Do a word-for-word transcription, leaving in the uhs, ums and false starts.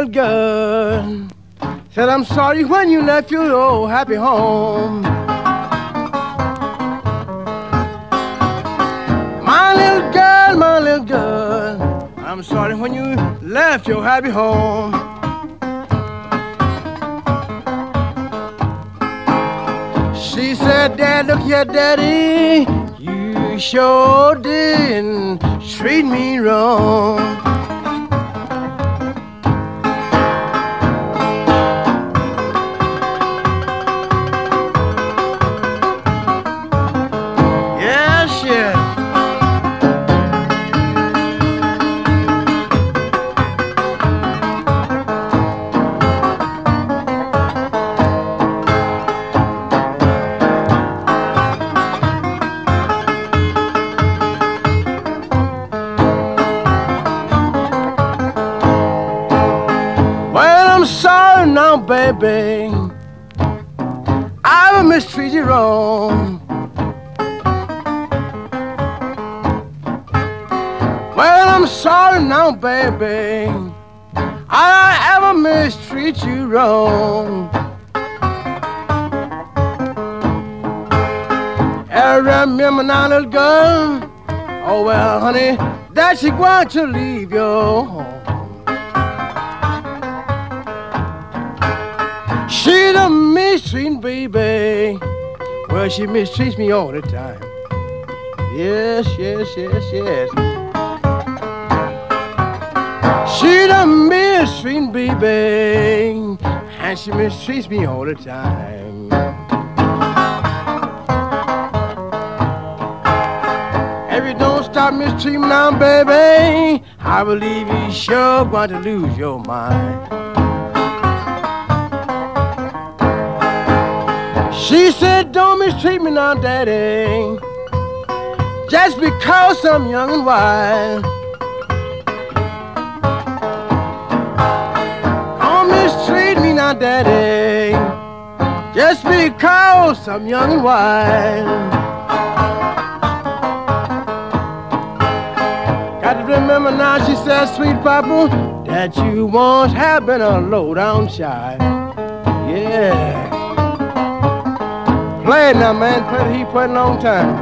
little girl said, I'm sorry when you left your old happy home. My little girl, my little girl, I'm sorry when you left your happy home. She said, Dad, look here, Daddy, you sure didn't treat me wrong. Yes, yes. I'm sorry now, baby, I will mistreat you wrong. Well, I'm sorry now, baby, I ever mistreat you wrong. I remember now, little girl, oh well, honey, that she going to leave your home. She the mistreating baby. Well, she mistreats me all the time. Yes, yes, yes, yes. She the mistreating baby, and she mistreats me all the time. If you don't stop mistreating me now, baby, I believe you sure going to lose your mind. She said, don't mistreat me now, Daddy, just because I'm young and wild. Don't mistreat me now, Daddy, just because I'm young and wild. Got to remember now, she said, sweet papa, that you once have been a low-down child. Yeah. Play it now, man. Play it. He played a long time.